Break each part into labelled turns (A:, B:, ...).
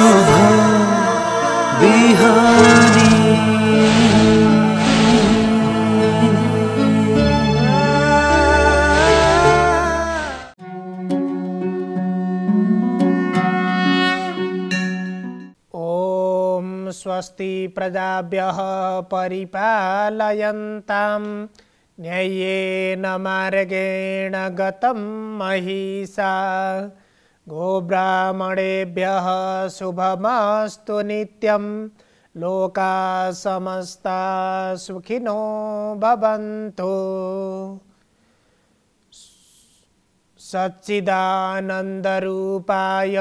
A: शुभ बिहानी।
B: स्वस्ति प्रजाभ्यः परिपालयन्तां न्याय्येन मार्गेण गतं महिषा। गोब्राह्मणेभ्यः शुभमस्तु नित्यं। लोकाः समस्ताः सुखिनो भवन्तु। सच्चिदानन्दरूपाय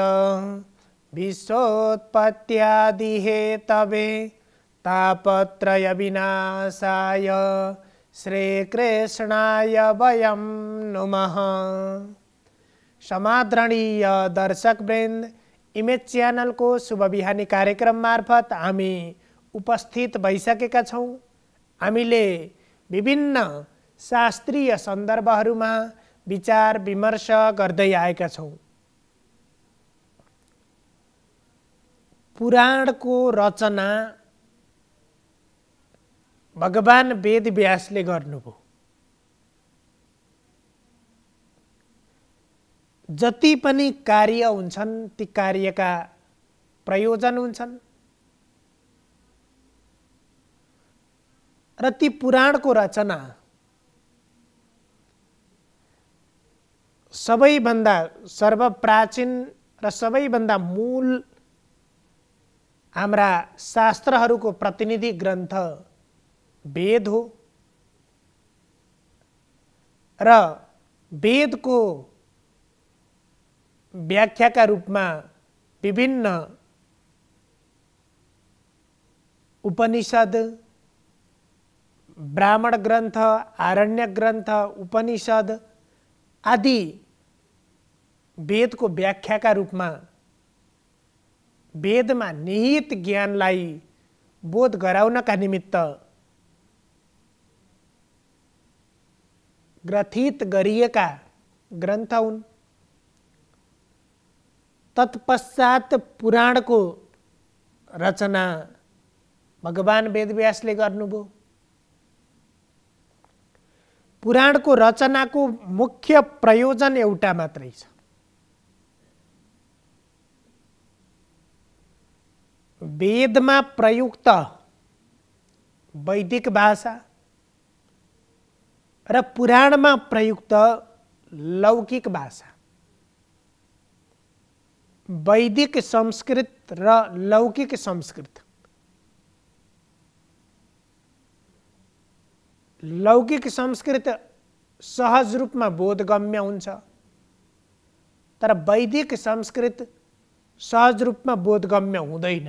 B: विश्वोत्पत्त्यादिहेतवे तापत्रय विनाशाय श्रीकृष्णाय वयं नुमः। समादरणीय दर्शकवृन्द, इमेज च्यानल को शुभ बिहानी कार्यक्रम मार्फत हामी उपस्थित भइसकेका छौं। हामीले विभिन्न शास्त्रीय सन्दर्भहरूमा विचार विमर्श गर्दै आएका छौं। पुराण को रचना भगवान वेदव्यासले गर्नुभयो। जति पनि कार्य हुन्छन् ती कार्यका प्रयोजन हुन्छन् र ती पुराणको रचना सबैभन्दा सर्वप्राचीन र सबैभन्दा मूल हाम्रा शास्त्रहरूको प्रतिनिधि ग्रन्थ वेद हो र वेदको व्याख्याका रूपमा विभिन्न उपनिषद, ब्राह्मण ग्रन्थ, आरण्यक ग्रन्थ, उपनिषद आदि वेदको व्याख्याका रूपमा वेदमा निहित ज्ञानलाई बोध गराउनका निमित्त ग्रथित गरिएका ग्रन्थ हुन्। तत्पश्चात पुराणको रचना भगवान वेदव्यासले गर्नुभयो। पुराणको रचनाको मुख्य प्रयोजन एउटा मात्रै छ। वेदमा प्रयुक्त वैदिक भाषा र पुराणमा प्रयुक्त लौकिक भाषा, वैदिक संस्कृत र लौकिक संस्कृत, लौकिक संस्कृत सहज रूपमा बोधगम्य हुन्छ तर वैदिक संस्कृत सहज रूपमा बोधगम्य हुँदैन।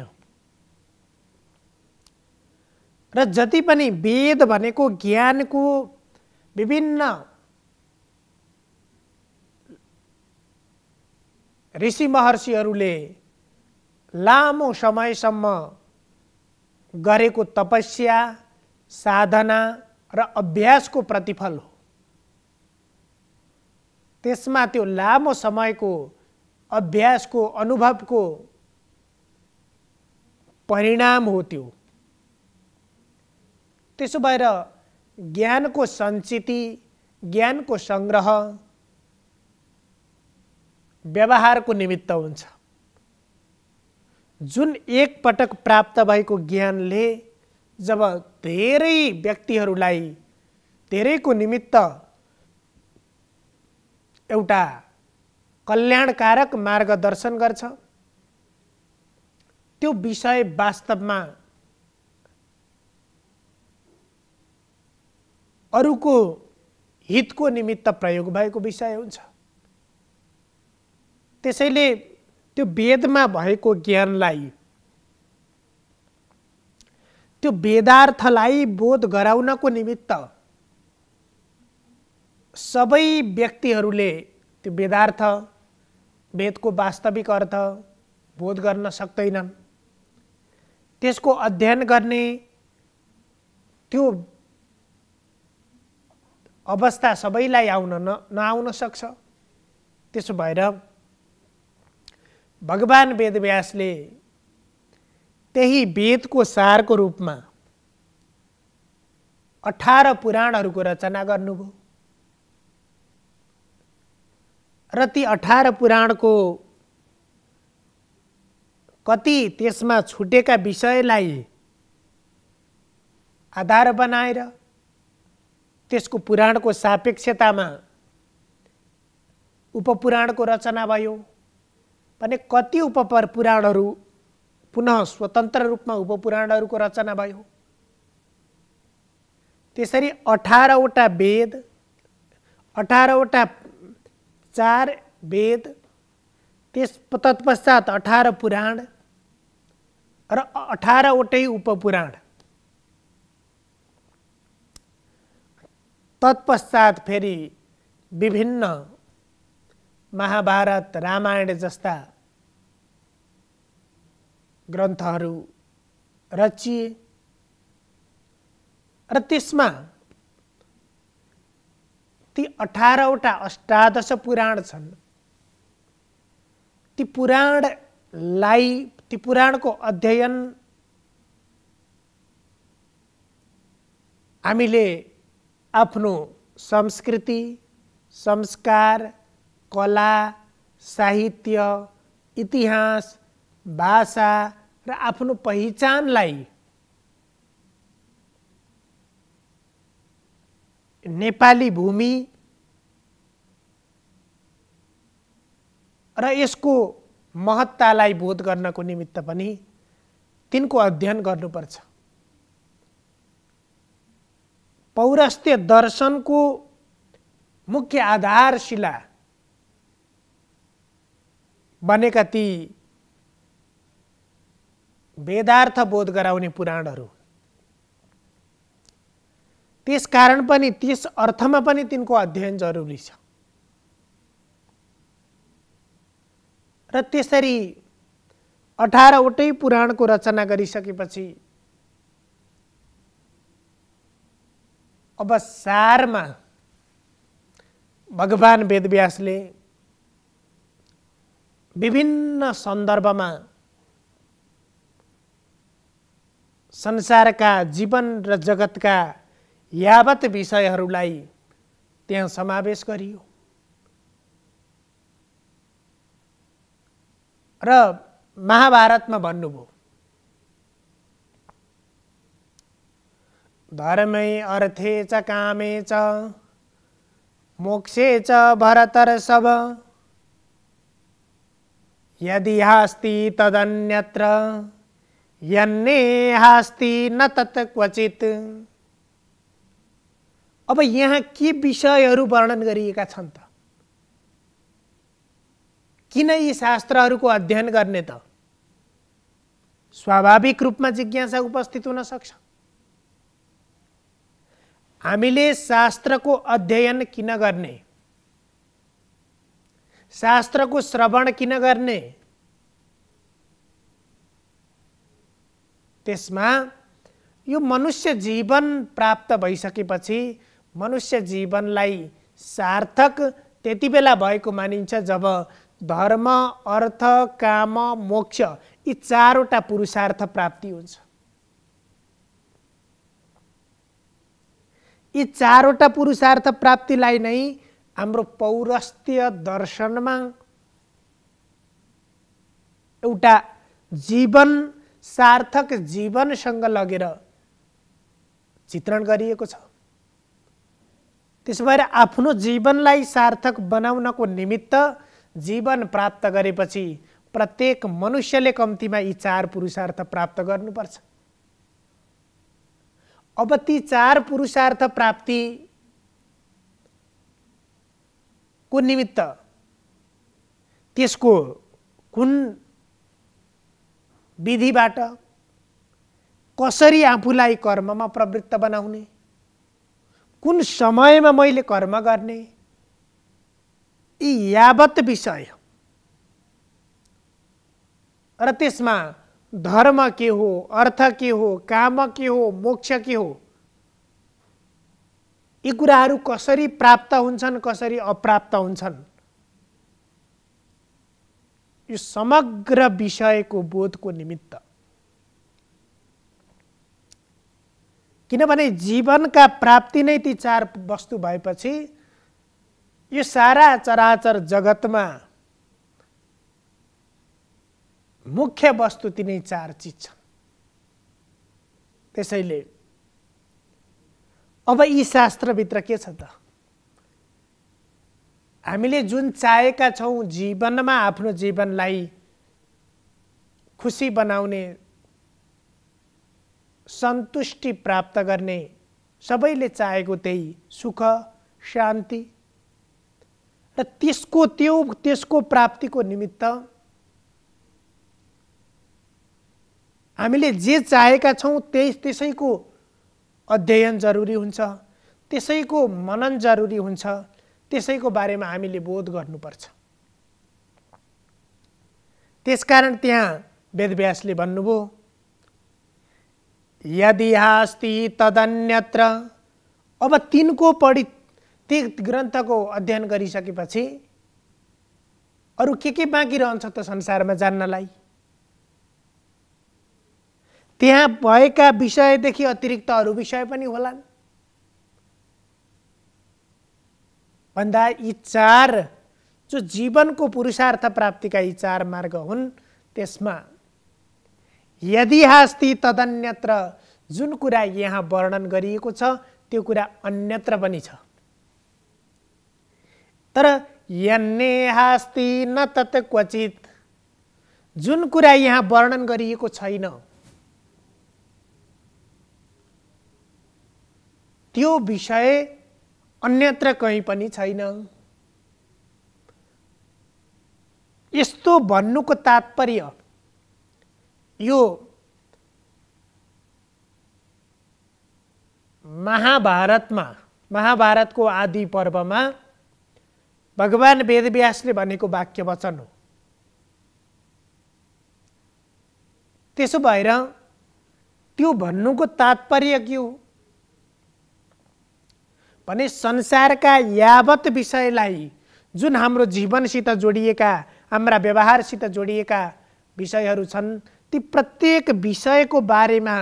B: र जति पनि वेद भनेको ज्ञानको विभिन्न ऋषि महर्षिहरूले लामो समयसम्म गरेको तपस्या, साधना र अभ्यासको प्रतिफल हो। त्यसमा त्यो लामो समयको अभ्यासको अनुभवको परिणाम हो त्यो। त्यसो भएर ज्ञानको सञ्चिति, ज्ञानको संग्रह व्यवहारको निमित्त हुन्छ। जुन एक पटक प्राप्त भएको ज्ञानले जब धेरै व्यक्तिहरूलाई धेरैको निमित्त एउटा कल्याणकारक मार्गदर्शन गर्छ, त्यो विषय वास्तवमा अरूको हितको निमित्त प्रयोग भएको विषय हुन्छ। त्यसैले त्यो वेदमा भएको ज्ञानलाई, त्यो वेदार्थलाई बोध गराउनको निमित्त सबै व्यक्तिहरूले त्यो वेदार्थ, वेदको वास्तविक अर्थ बोध गर्न सक्दैनन्। त्यसको अध्ययन गर्ने त्यो अवस्था सबैलाई नआउन सक्छ। त्यसो भएर भगवान वेदव्यासले त्यही वेदको सारको रूपमा 18 पुराणहरूको रचना गर्नुभयो र ती 18 पुराणको कति त्यसमा छुटेका विषयलाई आधार बनाएर त्यसको पुराणको सापेक्षतामा उपपुराणको रचना भयो भने कति उपपुराणहरू पुनः स्वतन्त्र रूपमा उपपुराणहरूको रचना भयो। त्यसरी 18 वटा वेद, 18 वटा 4 वेद, त्यस तत्पश्चात 18 पुराण र 18 वटै उपपुराण, तत्पश्चात फेरि विभिन्न महाभारत, रामायण जस्ता ग्रन्थहरू रचिए र त्यसमा ती 18 वटा अष्टादश पुराण छन्। ती पुराणको अध्ययन हामीले आफ्नो संस्कृति, संस्कार, कला, साहित्य, इतिहास, भाषा र आफ्नो पहिचानलाई नेपाली भूमि र यसको महत्तालाई बोध गर्नको निमित्त पनि तिनको अध्ययन गर्नुपर्छ। पौरस्त्य दर्शनको मुख्य आधारशिला बनेका ती वेदार्थ बोध गराउने पुराणहरू, त्यस कारण पनि त्यस अर्थमा पनि तिनको अध्ययन जरुरी छ। र त्यसरी 18 वटै पुराणको रचना गरिसकेपछि अब सारमा भगवान वेदव्यासले विभिन्न सन्दर्भमा संसारका जीवन र जगतका यावत विषयहरूलाई त्यहाँ समावेश गरियो र महाभारतमा भन्नुभयो, धर्मे अर्थे च कामे च मोक्षे च भरतर्षभ यदि हास्ति तदन्यत्र यन्ने हास्ति न तत् क्वचित। अब यहाँ के विषयहरू वर्णन गरिएका छन् त? किन यी शास्त्रहरूको अध्ययन गर्ने त? स्वाभाविक रूपमा जिज्ञासा उपस्थित हुन सक्छ। हामीले शास्त्रको अध्ययन किन गर्ने? शास्त्रको श्रवण किन गर्ने? त्यसमा यो मनुष्य जीवन प्राप्त भइसकेपछि मनुष्य जीवनलाई सार्थक त्यति बेला भएको मानिन्छ जब धर्म, अर्थ, काम, मोक्ष यी 4 वटा पुरुषार्थ प्राप्ति हुन्छ। यी 4 वटा पुरुषार्थ प्राप्तिलाई नै हाम्रो पौरस्त्य दर्शनमा एउटा जीवन सार्थक जीवनसँग लगेर चित्रण गरिएको छ। त्यसो भएर आफ्नो जीवनलाई सार्थक बनाउनको निमित्त जीवन प्राप्त गरेपछि प्रत्येक मनुष्यले कम्तीमा यी 4 पुरुषार्थ प्राप्त गर्नुपर्छ। अब ती 4 पुरुषार्थ प्राप्ति को निमित्त त्यसको कुन विधिबाट कसरी आफूलाई कर्ममा प्रवृत्त बनाउने, कुन समयमा मैले कर्म गर्ने, यी यावत विषय र त्यसमा धर्म के हो, अर्थ के हो, काम के हो, मोक्ष के हो, यी कुराहरू कसरी प्राप्त हुन्छन्, कसरी अप्राप्त हुन्छन्, यो समग्र विषयको बोधको निमित्त किनभने जीवनका प्राप्ति नै ती 4 वस्तु भएपछि यो सारा चराचर जगतमा मुख्य वस्तु तिनै 4 चिज छन्। त्यसैले अब यी शास्त्रभित्र के छ त? हामीले जुन चाहेका छौं जीवनमा आफ्नो जीवनलाई खुसी बनाउने, सन्तुष्टि प्राप्त गर्ने, सबैले चाहेको त्यही सुख, शान्ति र त्यसको प्राप्तिको निमित्त हामीले जे चाहेका छौं त्यसैको अध्ययन जरुरी हुन्छ, त्यसैको मनन जरुरी हुन्छ, त्यसैको बारेमा हामीले बोध गर्नुपर्छ। त्यसकारण त्यहाँ वेदव्यासले भन्नुभयो यदि हास्ति तदन्यत्र। अब तिनको पढी ती ग्रन्थको अध्ययन गरिसकेपछि अरु के बाँकी रहन्छ त संसारमा जान्नलाई? त्यहाँ भएका विषयदेखि अतिरिक्त अरु विषय पनि होलान्। भन्दा यी 4 जो जीवनको पुरुषार्थ प्राप्तिका यी 4 मार्ग हुन्, त्यसमा यदि हास्ति तदन्यत्र जुन कुरा यहाँ वर्णन गरिएको छ त्यो कुरा अन्यत्र पनि छ। तर यन्ने हास्ति न तत् क्वचित जुन कुरा यहाँ वर्णन गरिएको छैन त्यो विषय अन्यत्र कहीँ पनि छैन। यस्तो भन्नुको तात्पर्य यो महाभारतको आदि पर्वमा भगवान वेदव्यासले भनेको वाक्य वचन हो। त्यसो भएर त्यो भन्नुको तात्पर्य के हो भने संसारका यावत विषयलाई जुन हाम्रो जीवनसित जोडिएका, हाम्रा व्यवहारसित जोडिएका विषयहरू छन्, ती प्रत्येक विषयको बारेमा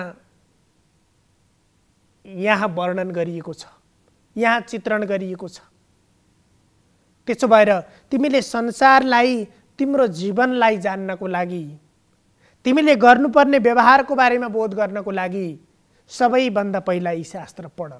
B: यहाँ वर्णन गरिएको छ, यहाँ चित्रण गरिएको छ। त्यसो भएर तिमीले संसारलाई, तिम्रो जीवनलाई जान्नको लागि, तिमीले गर्नुपर्ने व्यवहारको बारेमा बोध गर्नको लागि सबैभन्दा पहिला यी शास्त्र पढ।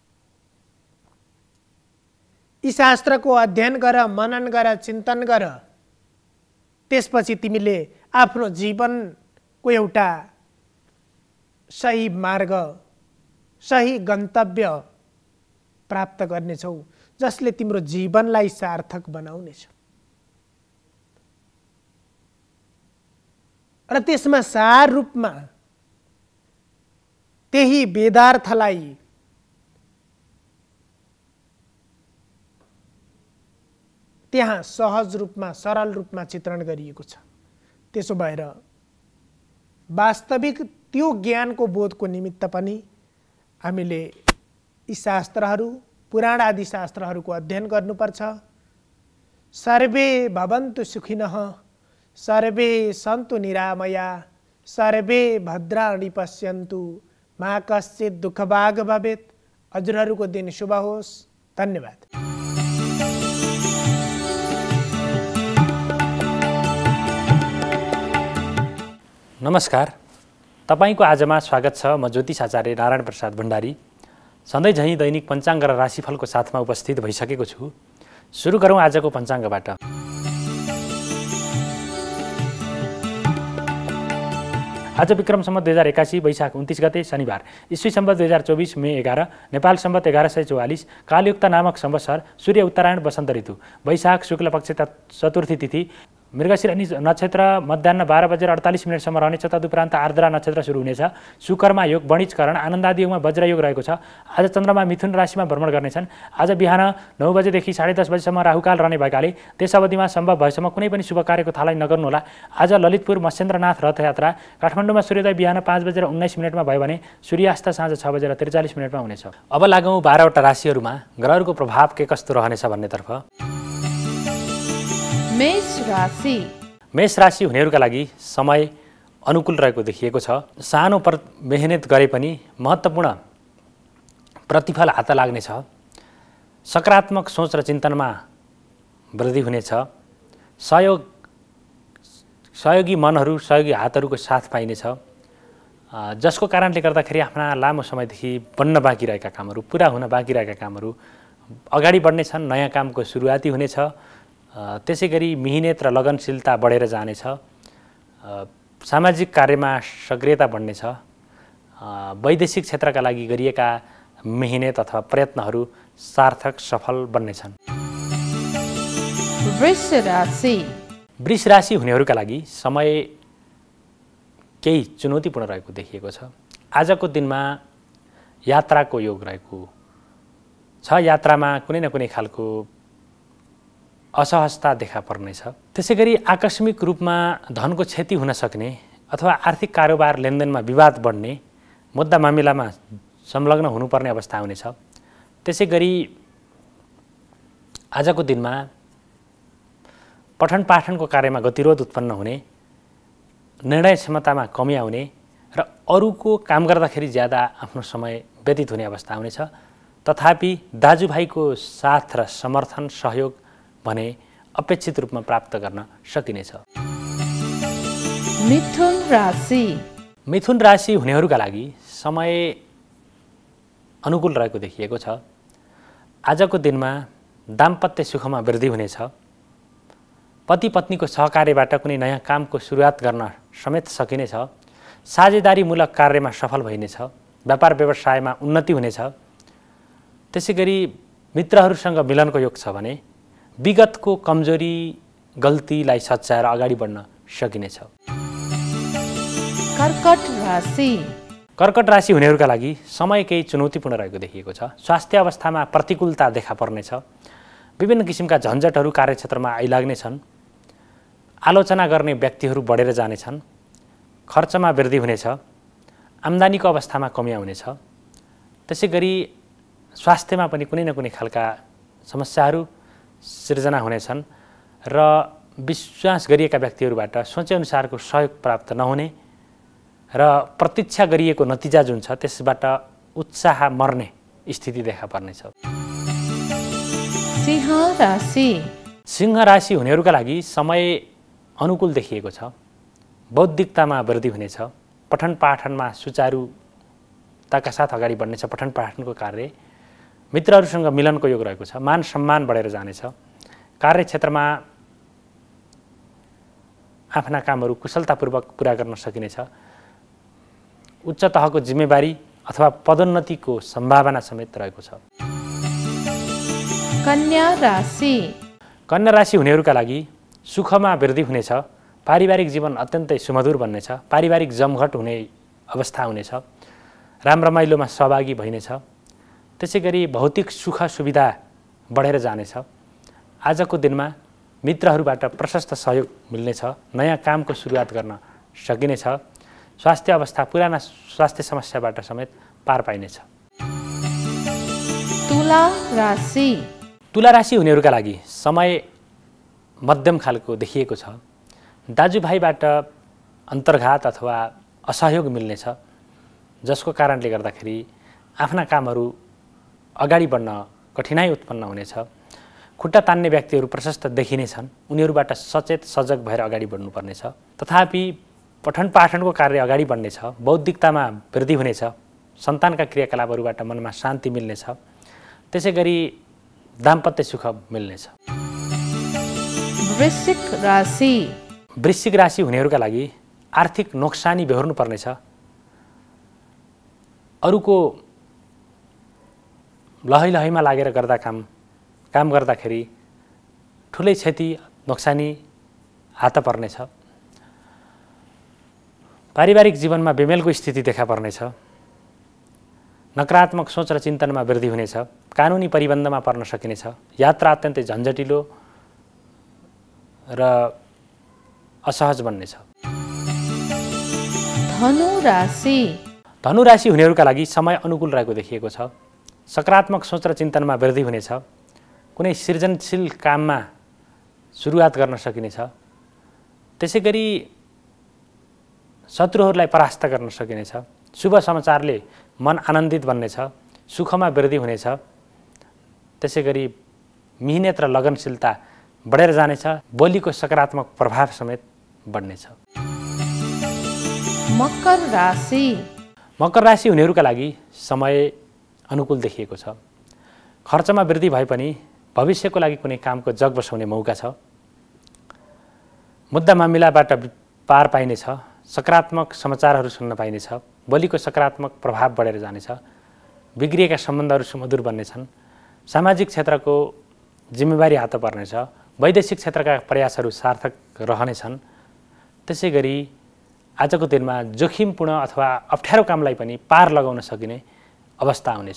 B: यी शास्त्रको अध्ययन गर, मनन गर, चिन्तन गर। त्यसपछि तिमीले आफ्नो जीवनको एउटा सही मार्ग, सही गन्तव्य प्राप्त गर्नेछौ, जसले तिम्रो जीवनलाई सार्थक बनाउनेछ। र त्यसमा सार रूपमा त्यही वेदार्थलाई त्यहाँ सहज रूपमा, सरल रूपमा चित्रण गरिएको छ। त्यसो भएर वास्तविक त्यो ज्ञानको बोधको निमित्त पनि हामीले यी शास्त्रहरू, पुराण आदि शास्त्रहरूको अध्ययन गर्नुपर्छ। सर्वे भवन्तु सुखिनः, सर्वे सन्तु निरामया, सर्वे भद्राणि पश्यन्तु, मा कश्चित् दुःखभाग् भवेत्। हजुरहरूको दिन शुभ होस्। धन्यवाद।
A: नमस्कार, तपाईको आजमा स्वागत छ। म ज्योतिष आचार्य नारायण प्रसाद भण्डारी सधैँ झैँ दैनिक पञ्चाङ्ग र राशिफलको साथमा उपस्थित भइसकेको छु। सुरु गरौँ आजको पञ्चाङ्गबाट। आज विक्रम सम्वत 2081 वैशाख 29 गते शनिबार, ईस्वी सम्वत 2024 मे 11, नेपाल सम्वत 1144, कालयुक्त नामक संवत्सर, सूर्य उत्तरायण वसन्त ऋतु, वैशाख शुक्ल पक्ष चतुर्थी तिथि, मृगशिरा नक्षत्र मध्याह्न 12:48 रहनेछ। तदुपरान्त आर्द्रा नक्षत्र सुरु हुनेछ। सुकर्मा योग, वणिजकरण, आनन्दादि योगमा वज्र योग रहेको छ। आज चन्द्रमा मिथुन राशिमा भ्रमण गर्नेछन्। आज बिहान 9 बजेदेखि 10:30 बजेसम्म राहुकाल रहने भएकाले त्यस अवधिमा सम्भव भएसम्म कुनै पनि शुभ कार्यको थालनी नगर्नुहोला। आज ललितपुर मत्स्येन्द्रनाथ रथयात्रा, काठमाडौँमा सूर्योदय बिहान 5:19 भयो भने सूर्यास्त साँझ 6:43 हुनेछ। अब लागौँ 12वटा राशिहरूमा ग्रहहरूको प्रभाव के कस्तो रहनेछ भन्नेतर्फ। मेष राशि हुनेहरूका लागि समय अनुकूल रहेको देखिएको छ। सानो मेहनत गरे पनि महत्त्वपूर्ण प्रतिफल हात लाग्नेछ। सकारात्मक सोच र चिन्तनमा वृद्धि हुनेछ। सहयोगी मनहरू, सहयोगी हातहरूको साथ पाइनेछ, जसको कारणले गर्दाखेरि आफ्ना लामो समयदेखि बन्न बाँकी रहेका कामहरू, पुरा हुन बाँकी रहेका कामहरू अगाडि बढ्नेछन्। नयाँ कामको सुरुवाती हुनेछ। त्यसै गरी मिहिनेत र लगनशीलता बढेर जानेछ। सामाजिक कार्यमा सक्रियता बढ्नेछ। वैदेशिक क्षेत्रका लागि गरिएका मेहनत अथवा प्रयत्नहरू सार्थक सफल बन्नेछन्। वृष राशि हुनेहरूका लागि समय केही चुनौतीपूर्ण रहेको देखिएको छ। आजको दिनमा यात्राको योग रहेको छ। यात्रामा कुनै न कुनै खालको असहजता देखा पर्नेछ। त्यसै गरी आकस्मिक रूपमा धनको क्षति हुन सक्ने अथवा आर्थिक कारोबार लेनदेनमा विवाद बढ्ने, मुद्दा मामिलामा संलग्न हुनुपर्ने अवस्था हुनेछ। त्यसै गरी आजको दिनमा पठन पाठनको कार्यमा गतिरोध उत्पन्न हुने, निर्णय क्षमतामा कमी आउने र अरूको काम गर्दाखेरि ज्यादा आफ्नो समय व्यतीत हुने अवस्था हुनेछ। तथापि दाजुभाइको साथ र समर्थन, सहयोग भने अपेक्षित रूपमा प्राप्त गर्न सकिनेछ। मिथुन राशि हुनेहरूका लागि समय अनुकूल रहेको देखिएको छ। आजको दिनमा दाम्पत्य सुखमा वृद्धि हुनेछ। पति पत्नीको सहकार्यबाट कुनै नयाँ कामको सुरुवात गर्न समेत सकिनेछ। साझेदारीमूलक कार्यमा सफल भइनेछ। व्यापार व्यवसायमा उन्नति हुनेछ। त्यसै गरी मित्रहरूसँग मिलनको योग छ भने विगतको कमजोरी गल्तीलाई सच्याएर अगाडि बढ्न सकिनेछ। कर्कट राशि हुनेहरूका लागि समय केही चुनौतीपूर्ण रहेको देखिएको छ। स्वास्थ्य अवस्थामा प्रतिकूलता देखा पर्नेछ। विभिन्न किसिमका झन्झटहरू कार्यक्षेत्रमा आइलाग्नेछन्। आलोचना गर्ने व्यक्तिहरू बढेर जानेछन्। खर्चमा वृद्धि हुनेछ। आम्दानीको अवस्थामा कमी आउनेछ। त्यसै गरी स्वास्थ्यमा पनि कुनै न कुनै खालका समस्याहरू सिर्जना हुनेछन् र विश्वास गरिएका व्यक्तिहरूबाट सोचेअनुसारको सहयोग प्राप्त नहुने र प्रतीक्षा गरिएको नतिजा जुन छ त्यसबाट उत्साह मर्ने स्थिति देखा पर्नेछ। सिंह राशि हुनेहरूका लागि समय अनुकूल देखिएको छ। बौद्धिकतामा वृद्धि हुनेछ। पठन पाठनमा सुचारुताका साथ अगाडि बढ्नेछ। पठन पाठनको कार्य, मित्रहरूसँग मिलनको योग रहेको छ। मान सम्मान बढेर जानेछ। कार्यक्षेत्रमा आफ्ना कामहरू कुशलतापूर्वक पुरा गर्न सकिनेछ। उच्च तहको जिम्मेवारी अथवा पदोन्नतिको सम्भावना समेत रहेको छ। कन्या राशि हुनेहरूका लागि सुखमा वृद्धि हुनेछ। पारिवारिक जीवन अत्यन्तै सुमधुर बन्नेछ। पारिवारिक जमघट हुने अवस्था हुनेछ। राम रमाइलोमा सहभागी भइनेछ। त्यसै गरी भौतिक सुख सुविधा बढेर जानेछ। आजको दिनमा मित्रहरूबाट प्रशस्त सहयोग मिल्नेछ। नयाँ कामको सुरुवात गर्न सकिनेछ। स्वास्थ्य अवस्था पुराना स्वास्थ्य समस्याबाट समेत पार पाइनेछ। तुला राशि हुनेहरूका लागि समय मध्यम खालको देखिएको छ। दाजुभाइबाट अन्तर्घात अथवा असहयोग मिल्नेछ, जसको कारणले गर्दाखेरि आफ्ना कामहरू अगाडि बढ्न कठिनाइ उत्पन्न हुनेछ। खुट्टा तान्ने व्यक्तिहरू प्रशस्त देखिनेछन्। उनीहरूबाट सचेत सजग भएर अगाडि बढ्नुपर्नेछ। तथापि पठन पाठनको कार्य अगाडि बढ्नेछ। बौद्धिकतामा वृद्धि हुनेछ। सन्तानका क्रियाकलापहरूबाट मनमा शान्ति मिल्नेछ। त्यसै गरी दाम्पत्य सुख मिल्नेछ। वृश्चिक राशि हुनेहरूका लागि आर्थिक नोक्सानी बेहोर्नु पर्नेछ। अरूको लहैमा लागेर गर्दा काम गर्दाखेरि ठुलै क्षति नोक्सानी हात पर्नेछ। पारिवारिक जीवनमा बेमेलको स्थिति देखा पर्नेछ। नकारात्मक सोच र चिन्तनमा वृद्धि हुनेछ। कानुनी परिबन्धमा पर्न सकिनेछ। यात्रा अत्यन्तै झन्झटिलो र असहज बन्नेछ। धनु राशि हुनेहरूका लागि समय अनुकूल रहेको देखिएको छ। सकारात्मक सोच र चिन्तनमा वृद्धि हुनेछ। कुनै सृजनशील काममा सुरुवात गर्न सकिनेछ। त्यसै गरी शत्रुहरूलाई परास्त गर्न सकिनेछ। शुभ समाचारले मन आनन्दित बन्नेछ। सुखमा वृद्धि हुनेछ। त्यसै गरी मिहिनेत र लगनशीलता बढेर जानेछ। बोलीको सकारात्मक प्रभाव समेत बढ्नेछ।
C: मकर राशि।
A: मकर राशि हुनेहरूका लागि समय अनुकूल देखिएको छ। खर्चमा वृद्धि भए पनि भविष्यको लागि कुनै कामको जग बसाउने मौका छ। मुद्दा मामिलाबाट पार पाइनेछ। सकारात्मक समाचारहरू सुन्न पाइनेछ। बोलीको सकारात्मक प्रभाव बढेर जानेछ। बिग्रिएका सम्बन्धहरू सुमधुर बन्नेछन्। सामाजिक क्षेत्रको जिम्मेवारी हात पर्नेछ। वैदेशिक क्षेत्रका प्रयासहरू सार्थक रहनेछन्। त्यसै गरी आजको दिनमा जोखिमपूर्ण अथवा अप्ठ्यारो कामलाई पनि पार लगाउन सकिने अवस्था आउनेछ।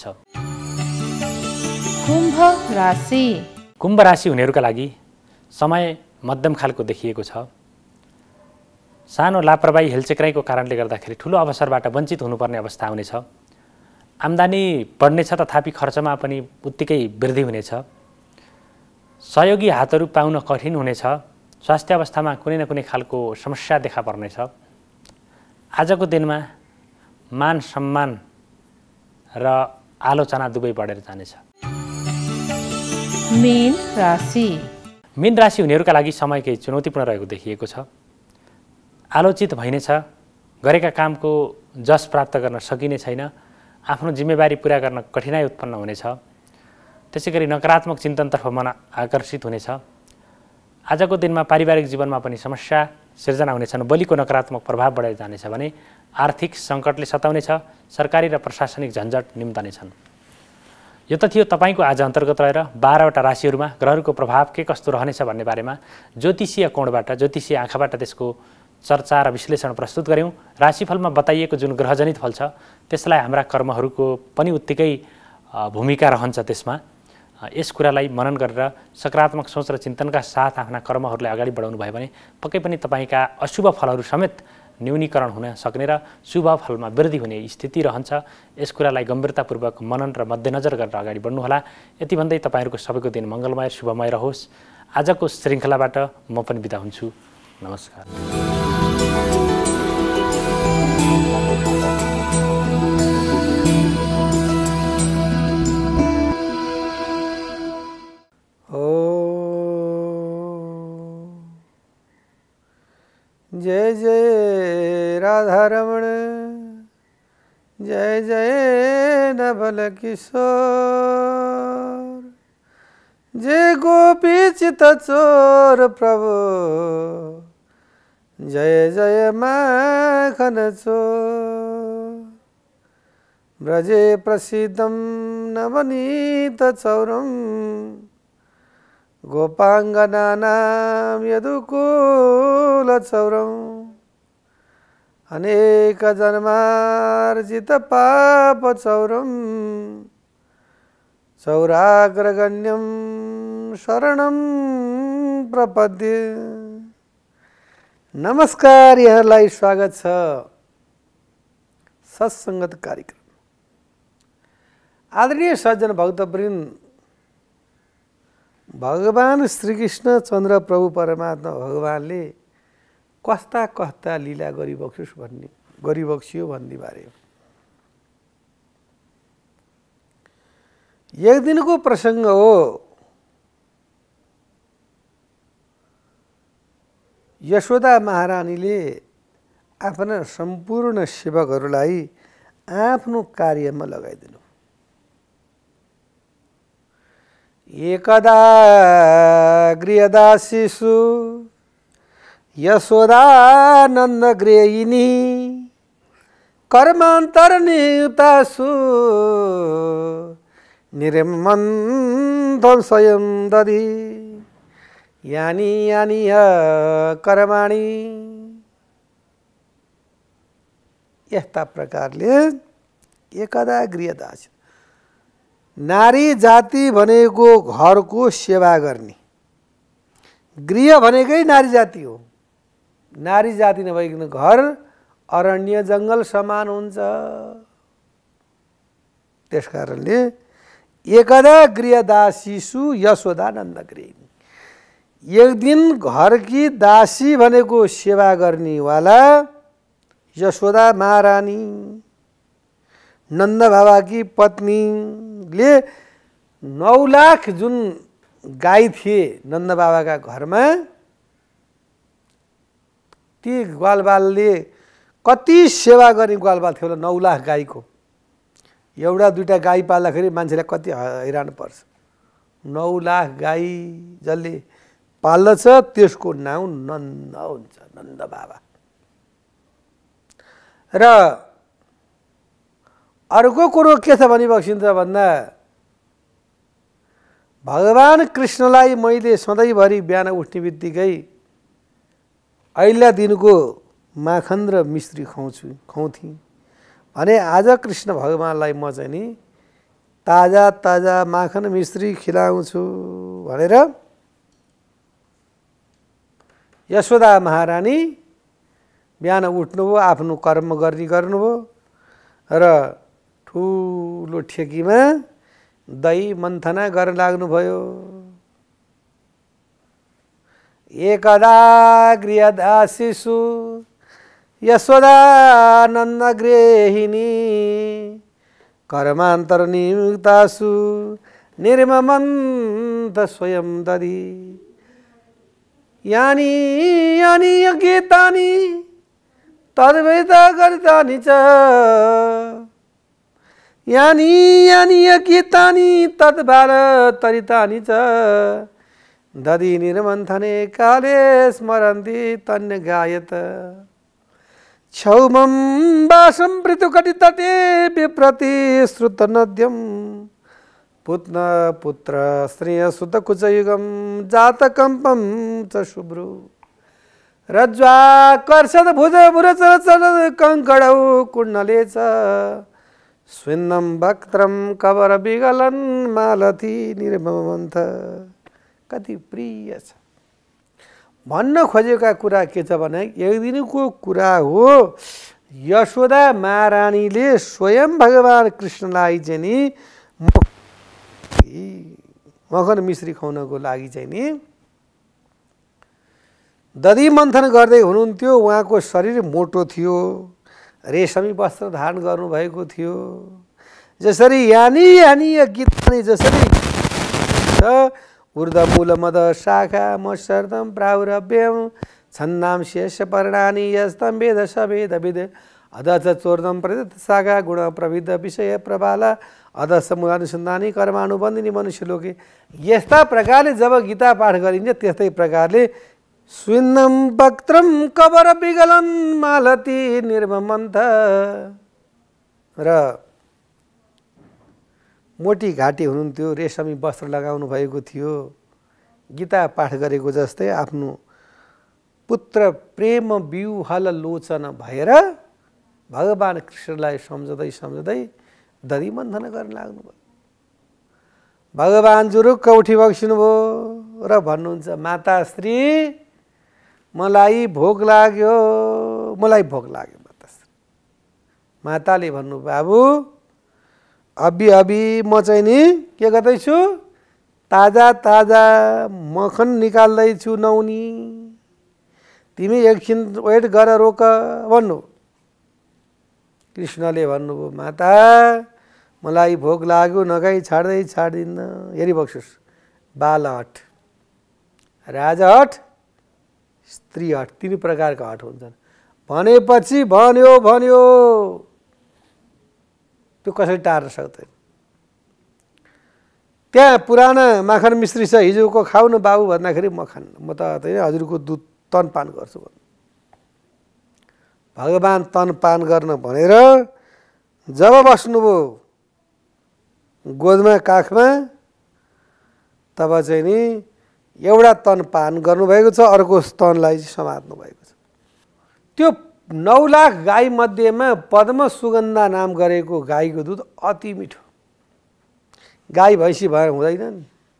C: कुम्भ राशि।
A: कुम्भ राशि हुनेहरूका लागि समय मध्यम खालको देखिएको छ। सानो लापरवाही हेलचेक्राइको कारणले गर्दाखेरि ठुलो अवसरबाट वञ्चित हुनुपर्ने अवस्था आउनेछ। आम्दानी बढ्नेछ तथापि खर्चमा पनि उत्तिकै वृद्धि हुनेछ। सहयोगी हातहरू पाउन कठिन हुनेछ। स्वास्थ्य अवस्थामा कुनै न कुनै खालको समस्या देखा पर्नेछ। आजको दिनमा मान सम्मान र आलोचना दुवै बढेर जानेछ।
C: मीन राशि।
A: मीन राशि हुनेहरूका लागि समय केही चुनौतीपूर्ण रहेको देखिएको छ। आलोचित भइनेछ। गरेका कामको जस प्राप्त गर्न सकिने छैन। आफ्नो जिम्मेवारी पुरा गर्न कठिनाइ उत्पन्न हुनेछ। त्यसै गरी नकारात्मक चिन्तनतर्फ मन आकर्षित हुनेछ। आजको दिनमा पारिवारिक जीवनमा पनि समस्या सिर्जना हुनेछन्। बोलीको नकारात्मक प्रभाव बढेर जानेछ भने आर्थिक सङ्कटले सताउनेछ। सरकारी र प्रशासनिक झन्झट निम्तनेछन्। यो त थियो तपाईँको आज अन्तर्गत रहेर 12वटा राशिहरूमा ग्रहहरूको प्रभाव के कस्तो रहनेछ भन्ने बारेमा ज्योतिषीय कोणबाट, ज्योतिषीय आँखाबाट त्यसको चर्चा र विश्लेषण प्रस्तुत गऱ्यौँ। राशिफलमा बताइएको जुन ग्रहजनित फल छ त्यसलाई हाम्रा कर्महरूको पनि उत्तिकै भूमिका रहन्छ। त्यसमा यस कुरालाई मनन गरेर सकारात्मक सोच र चिन्तनका साथ आफ्ना कर्महरूलाई अगाडि बढाउनु भयो भने पक्कै पनि तपाईँका अशुभ फलहरू समेत न्यूनीकरण हुन सक्ने र शुभ फलमा वृद्धि हुने स्थिति रहन्छ। यस कुरालाई गम्भीरतापूर्वक मनन र मध्यनजर गरेर अगाडि बढ्नुहोला। यति भन्दै तपाईँहरूको सबैको दिन मङ्गलमय शुभमय रहोस्। आजको श्रृङ्खलाबाट म पनि बिदा हुन्छु। नमस्कार।
D: जय जय राधा रमण, जय जय नवल किशोर, जय गोपी चित चोर प्रभु, जय जय माखन चोर। ब्रजे प्रसिद्धं नवनीत चौरम, गोपांगनानां यदुकुल चौरम। अनेक जन्मार्जित पाप चौरम, चौराग्रगण्यं शरणं प्रपद्ये। नमस्कार, यहाँलाई स्वागत छ सत्सङ्गत कार्यक्रम। आदरणीय सज्जन भक्तवृन्द, भगवान श्रीकृष्ण चन्द्र प्रभु परमात्मा भगवानले कस्ता कस्ता लीला गरिबक्सियो भन्ने बारे एक दिनको प्रसङ्ग हो। यशोदा महारानीले आफ्ना सम्पूर्ण सेवकहरूलाई आफ्नो कार्यमा लगाइदिनु। एकदा गृहदासीषु यशोदानन्द गृहिणी, कर्मान्तरनियुतासु निर्मन्थं स्वयं दधि, यानी यानी कर्माणि। यस्ता प्रकारले एकदा गृहदासी, नारी जाति भनेको घरको सेवा गर्ने, गृह भनेकै नारी जाति हो। नारी जाति नभइकन घर अरण्य जङ्गल समान हुन्छ। त्यसकारणले एकदा गृहदासीषु यशोदानन्द गृहिणी, एक दिन घरकी दासी भनेको सेवा गर्नेवाला यशोदा महारानी नन्द बाबाकी पत्नीले 9 लाख जुन गाई थिए नन्द बाबाका घरमा, ती ग्वालबालले कति सेवा गर्ने ग्वालबाल थियो होला 9 लाख गाईको। एउटा दुईटा गाई पाल्दाखेरि मान्छेलाई कति हैरान पर्छ। 9 लाख गाई जसले पाल्दछ त्यसको नाउँ नन्द हुन्छ, नन्द बाबा। र अर्को कुरो के छ भनिबक्सिन्छ भन्दा भगवान कृष्णलाई मैले सधैँभरि बिहान उठ्ने बित्तिकै अहिल्या दिनको माखन र मिश्री खुवाउँथेँ भने आज कृष्ण भगवानलाई म चाहिँ नि ताजा ताजा माखन मिश्री खिलाउँछु भनेर यशोदा महारानी बिहान उठ्नुभयो, आफ्नो कर्म गर्नुभयो र ठुलो ठेकीमा दही मन्थना गर्न लाग्नुभयो। एकदा गृहदासीषु यशोदानन्द गृहिणी कर्मान्तरनियुक्तासु निर्ममन्त स्वयं दधि यानि यानि गीतानि तद्वेद गरितानि च यानि यानि गीतानि तद्भारतरितानि च दधि निर्मन्थने काले स्मरन्ति तन्य गायत क्षौमं वासं पृथुकटितटे विप्रति श्रुतनद्यं पुत्र श्रेयसुतकुचयुगं जातकम्पं च शुभ्रु रज्ज्वाकर्षद भुजचल कङ्कणौ कुण्डले च स्विन्नं वक्त्रं कवरविगलं मालती निर्ममन्थ। कति प्रिय छ। भन्न खोजेका कुरा के छ भने एक दिनको कुरा हो, यशोदा महारानीले स्वयं भगवान कृष्णलाई चाहिँ नि मखन मिश्री खुवाउनको लागि चाहिँ नि दधी मन्थन गर्दै हुनुहुन्थ्यो। उहाँको शरीर मोटो थियो, रेशमी वस्त्र धारण गर्नुभएको थियो। जसरी यानी यानी गीतानि जसरी ऊर्ध्वमूल मद शाखा मशर्दम प्रावरभ्यम छन्दाम शेष पर्णानि यस्तम वेद सवेद विद अधच चोर्दम प्रदत्त शाखा गुण प्रविध विषय प्रबाला अधस मूलानुसन्धानी कर्मानुबन्धिनी मनुष्य लोके। यस्ता प्रकारले जब गीता पाठ गरिन्छ त्यस्तै प्रकारले स्विन्नम वक्त्रम कवर विगलन मालती निर्ममन्थ र मोटी घाटी हुनुहुन्थ्यो, रेशमी वस्त्र लगाउनु भएको थियो। गीता पाठ गरेको जस्तै आफ्नो पुत्र प्रेम विह्वल लोचन भएर भगवान कृष्णलाई सम्झँदै सम्झँदै दधी मन्थन गर्न लाग्नुभयो। भगवान जुरुक्क उठी बक्सिनुभयो र भन्नुहुन्छ, माताश्री मलाई भोक लाग्यो, मलाई भोक लाग्यो माताश्री। माताले भन्नु, बाबु अभी म चाहिँ नि के गर्दैछु, ताजा ताजा मखन निकाल्दैछु नौनी, तिमी एकछिन वेट गर रोक भन्नु। कृष्णले भन्नुभयो, माता मलाई भोक लाग्यो, नखाई छाड्दिन्न। हेरी बक्सोस्, बाल हट, राजा हट, स्त्री हट, 3 प्रकारका हट हुन्छन्। भनेपछि भन्यो त्यो कसरी टार्न सक्दैन। त्यहाँ पुराना माखन मिश्री छ, हिजोको खाउन बाबु भन्दाखेरि म खान्न, म त हजुरको दुध तनपान गर्छु भन्नु। भगवान तनपान गर्न भनेर जब बस्नुभयो गोदमा काखमा, तब चाहिँ नि एउटा तनपान गर्नुभएको छ, अर्को स्तनलाई समात्नु भएको छ। त्यो 9 लाख गाई मध्येमा पद्म सुगन्धा नाम गरेको गाईको दुध अति मिठो। गाई भैँसी भएर हुँदैन नि,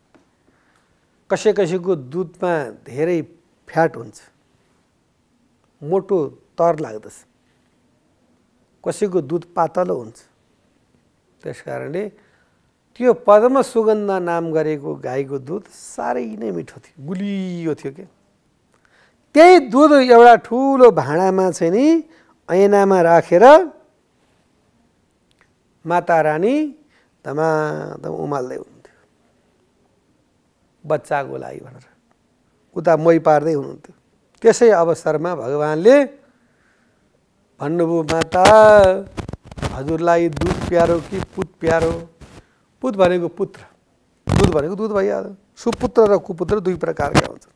D: कसैको दुधमा धेरै फ्याट हुन्छ, मोटो तर लाग्दछ, कसैको दुध पातलो हुन्छ। त्यसकारणले त्यो पद्म सुगन्धा नाम गरेको गाईको दुध साह्रै नै मिठो थियो, गुलियो थियो के। त्यही दुध एउटा ठुलो भाँडामा चाहिँ नि ऐनामा राखेर माता रानी धमाधम उमाल्दै हुनुहुन्थ्यो बच्चाको लागि भनेर, उता मै पार्दै हुनुहुन्थ्यो। त्यसै अवसरमा भगवानले भन्नुभयो, माता हजुरलाई दुध प्यारो कि पुत प्यारो? पुत भनेको पुत्र, दुध भनेको दुध भइहाल्यो। सुपुत्र र कुपुत्र दुई प्रकारका हुन्छन्।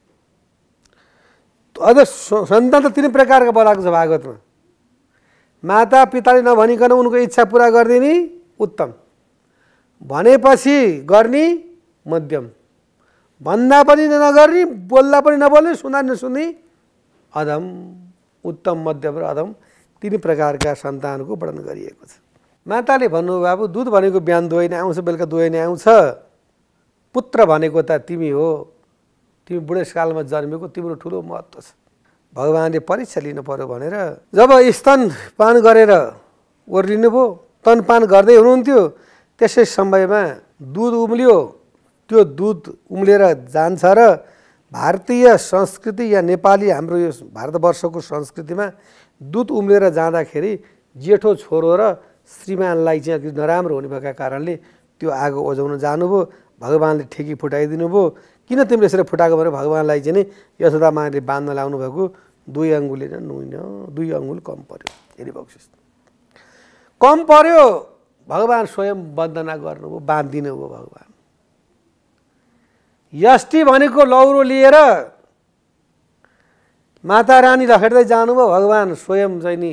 D: अझ सन्तान त तीन प्रकारका बोलाएको छ भागवतमा। माता पिताले नभनिकन उनको इच्छा पुरा गरिदिने उत्तम, भनेपछि गर्ने मध्यम, भन्दा पनि नगर्ने, बोल्दा पनि नबोल्ने, सुन्दा नसुन्ने अधम। उत्तम, मध्यम र अधम तीन प्रकारका सन्तानको वर्णन गरिएको छ। माताले भन्नुभयो, बाबु दुध भनेको बिहान दुवै नै आउँछ, बेलुका दुवै नै आउँछ। पुत्र भनेको त तिमी हो, तिमी बुढेसकालमा जन्मेको, तिम्रो ठुलो महत्त्व छ। भगवानले परीक्षा लिनु पर्यो भनेर जब स्तनपान गरेर ओर्लिनुभयो, स्तनपान गर्दै हुनुहुन्थ्यो, त्यसै समयमा दुध उम्लियो। त्यो दुध उम्लेर जान्छ र भारतीय संस्कृति या नेपाली हाम्रो यो भारतवर्षको संस्कृतिमा दुध उम्लेर जाँदाखेरि जेठो छोरो र श्रीमानलाई चाहिँ नराम्रो हुने भएका कारणले त्यो आगो ओझाउन जानुभयो। भगवानले ठेकी फुटाइदिनु भयो। किन तिमीले यसरी फुटाएको भनेर भगवानलाई चाहिँ नि यशोदा माले बाँध्न लाउनु भएको। 2 अङ्गुलले नुइन, 2 अङ्गुल कम पर्यो। हेरी बक्सिस कम पर्यो, भगवान स्वयं वन्दना गर्नुभयो, बाँधिदिनु भयो। भगवान यष्टि भनेको लौरो लिएर माता रानी लखेट्दै जानुभयो। भगवान स्वयं चाहिँ नि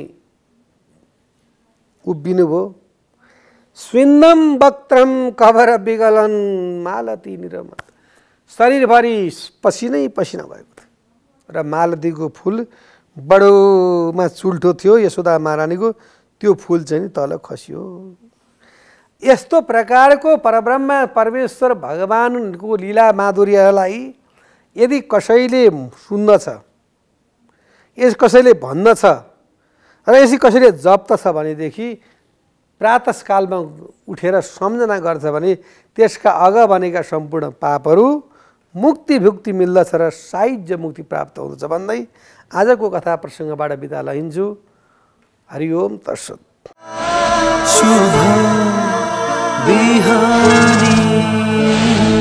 D: उभिनु भयो। स्विन्दम वक्त्रम कभर विगलन मालती निरमा, शरीरभरि पसिनै पसिना भएको थियो र मालतीको फुल बडोमा चुल्ठो थियो यशोदा महारानीको, त्यो फुल चाहिँ तल खस्यो। यस्तो प्रकारको परब्रह्म परमेश्वर भगवानको लीला माधुर्यलाई यदि कसैले सुन्दछ, यस कसैले भन्दछ र यसै कसैले जप्त छ भनेदेखि प्रातःकालमा उठेर सम्झना गर्छ भने त्यसका अघ बनेका सम्पूर्ण पापहरू मुक्ति भुक्ति मिल्दछ र सायुज्य मुक्ति प्राप्त हुँदछ भन्दै आजको कथा प्रसङ्गबाट बिदा लैन्छु। हरिओम तत्सत्। शुभ बिहानी।